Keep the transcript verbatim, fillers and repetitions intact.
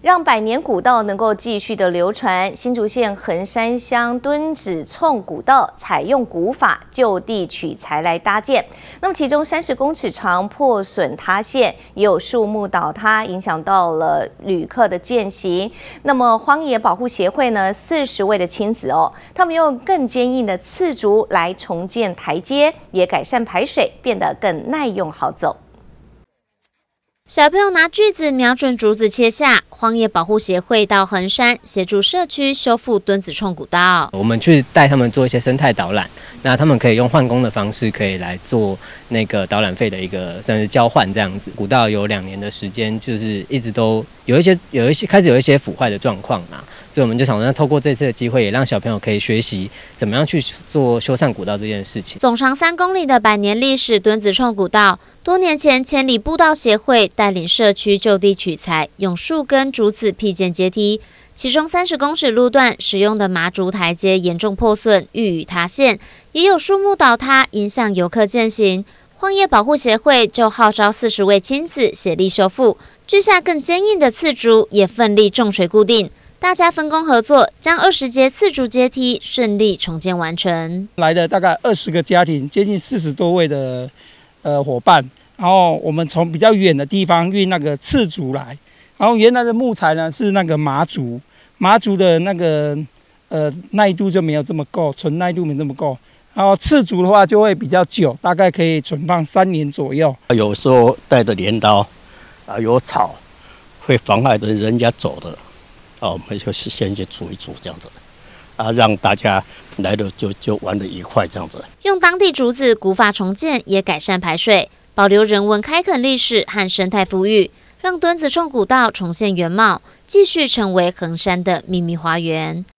让百年古道能够继续的流传。新竹县横山乡墩子冲古道采用古法就地取材来搭建，那么其中三十公尺长破损塌陷，也有树木倒塌，影响到了旅客的健行。那么荒野保护协会呢，四十位的亲子哦，他们用更坚硬的刺竹来重建台阶，也改善排水，变得更耐用好走。 小朋友拿锯子瞄准竹子切下，荒野保护协会到横山协助社区修复墩子冲古道。 我们去带他们做一些生态导览，那他们可以用换工的方式，可以来做那个导览费的一个算是交换这样子。古道有两年的时间，就是一直都有一些有一些开始有一些腐坏的状况嘛，所以我们就想说，透过这次的机会，也让小朋友可以学习怎么样去做修缮古道这件事情。 总长三公里的百年历史墩子冲古道，多年前千里步道协会 带领社区就地取材，用树根、竹子辟建阶梯，其中三十公尺路段使用的麻竹台阶严重破损，遇雨塌陷，也有树木倒塌，影响游客健行。荒野保护协会就号召四十位亲子协力修复，锯下更坚硬的刺竹，也奋力重锤固定。大家分工合作，将二十节刺竹阶梯顺利重建完成。 来了大概二十个家庭，接近四十多位的呃伙伴。 然后我们从比较远的地方运那个刺竹来，然后原来的木材呢是那个麻竹，麻竹的那个呃耐度就没有这么够，存耐度没这么够。然后刺竹的话就会比较久，大概可以存放三年左右。 有时候带着镰刀啊，有草会妨碍着人家走的，啊，我们就先去除一除这样子，啊，让大家来的就就玩得愉快这样子。 用当地竹子古法重建，也改善排水。 保留人文开垦历史和生态富裕，让墩子冲古道重现原貌，继续成为横山的秘密花园。